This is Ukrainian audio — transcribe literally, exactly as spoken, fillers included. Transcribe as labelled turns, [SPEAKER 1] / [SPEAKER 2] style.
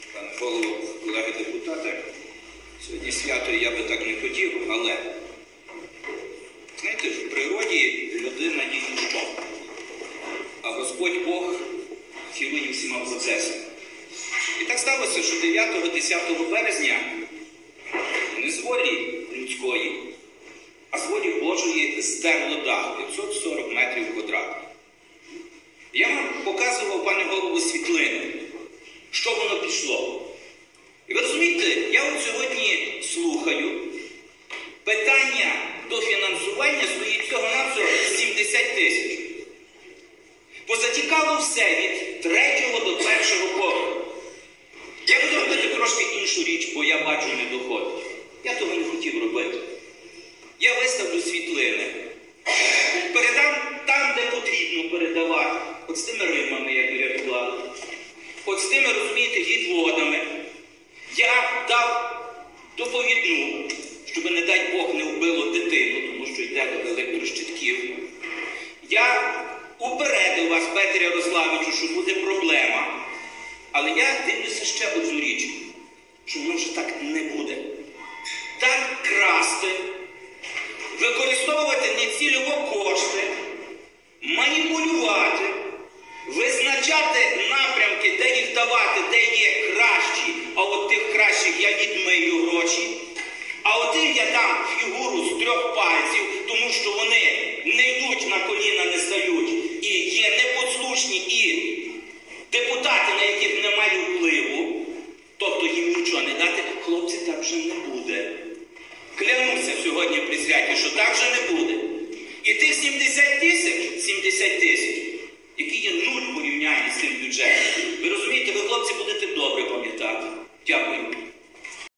[SPEAKER 1] Пане голово, колеги депутати, сьогодні свято я би так не хотів, але, знаєте, в природі людина є ніщо, а Господь Бог керує всіма процесами. І так сталося, що дев'ятого-десятого березня не з волі людської, а з волі Божої здерло дах п'ятсот сорок метрів квадратних. Я вам показував, пане голову, світлини, що воно пішло. І ви розумієте, я от сьогодні слухаю, питання до фінансування стоїть всього-навсього сімдесят тисяч. Позатікало все від третього до першого поверху. Я буду робити трошки іншу річ, бо я бачу не доходить. Я того не хотів робити. Я виставлю світлини. Передам там, де потрібно передавати. От з тими римами, як врятували. От з тими, розумієте, відводами. Я дав доповідну, щоб, не дай Бог, не вбило дитину, тому що йде до електрощитків. Я упередив вас, Петре Ярославичу, що буде проблема. Але я дивлюся ще одну річ, що воно вже так не буде. Так красти, використовувати нецільово кошти, маніпулювати, визначати напрямки, де їх давати, де є кращі, а от тих кращих я відмию гроші, а отим я дам фігуру з трьох пальців, тому що вони не йдуть на коліна, не стають, і є непослушні, і депутати, на яких немає впливу, тобто їм нічого не дати, хлопці, так вже не буде. Клянуся сьогодні при святі, що так вже не буде. І тих сімдесят тисяч, сімдесят тисяч, які є нуль порівняння з цим бюджетом, ви розумієте, ви, хлопці, будете добре пам'ятати. Дякую.